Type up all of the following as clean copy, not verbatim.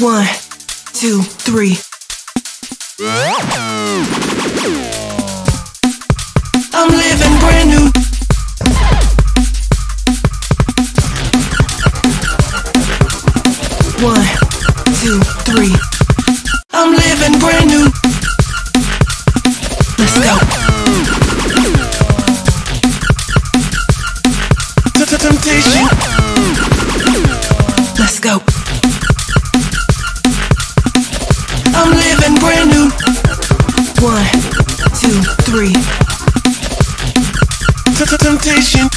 1, 2, 3. I'm living brand new. One, two, three. I'm living brand new. Let's go. Temptation. Let's go. I'm living brand new. 1, 2, 3. Temptation.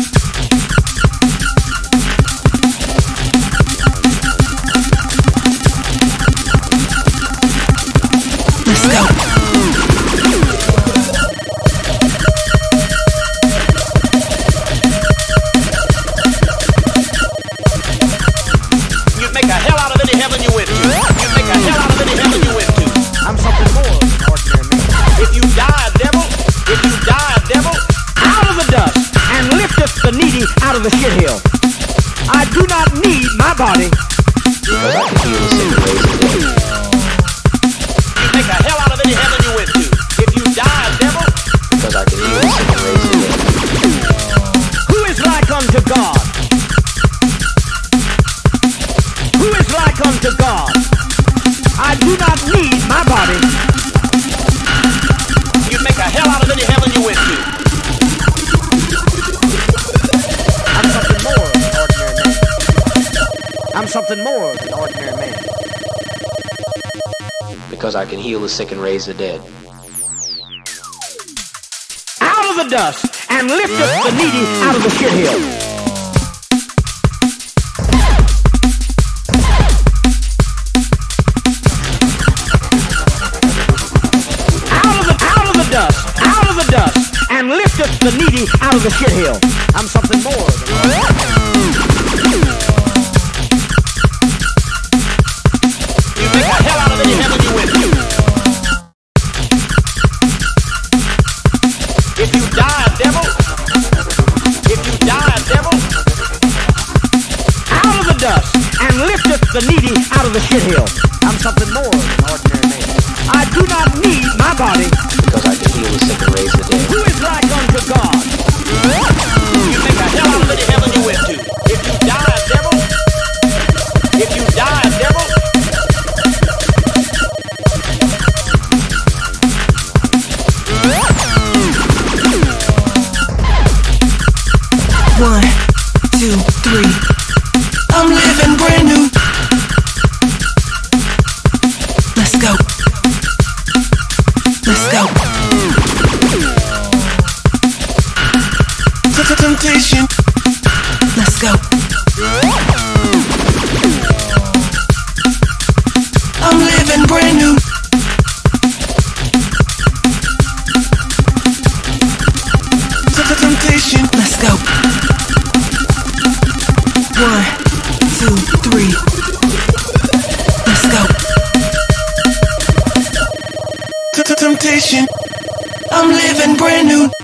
Let's go. You'd make a hell out of any heaven you went to. You'd make a hell out of any heaven you went to. I'm something more than ordinary man. If you die, devil, Out of the dust and lifteth the needy out of the shit hill. I do not need my body. Because I can heal the sick and raise the dead. you'd make a hell out of any heaven you went to. If you die, devil, Because I can heal the sick and raise the dead. Who is like unto God? Who is like unto God? I do not need my body. you'd make a hell out of any heaven you went to. I'm something more than ordinary man. I'm something more than ordinary man. Because I can heal the sick and raise the dead. Out of the dust and lifteth the needy out of the shit hill. Out of the dust and lifteth the needy out of the shit hill. I'm something more than You'd make a hell out of any heaven you went to. If you die, devil, out of the dust and lifteth the needy out of the shit hill. I'm something more than ordinary man. I do not need my body. Because I can heal the sick and raise the dead. Who is like unto God? you'd make a hell out of any heaven you went to. If you die, devil, One, two, three. I'm living brand new. Let's go. Let's go. Temptation. Let's go. I'm living brand new. Temptation. Let's go. 1, 2, 3. Let's go. Temptation. I'm living brand new.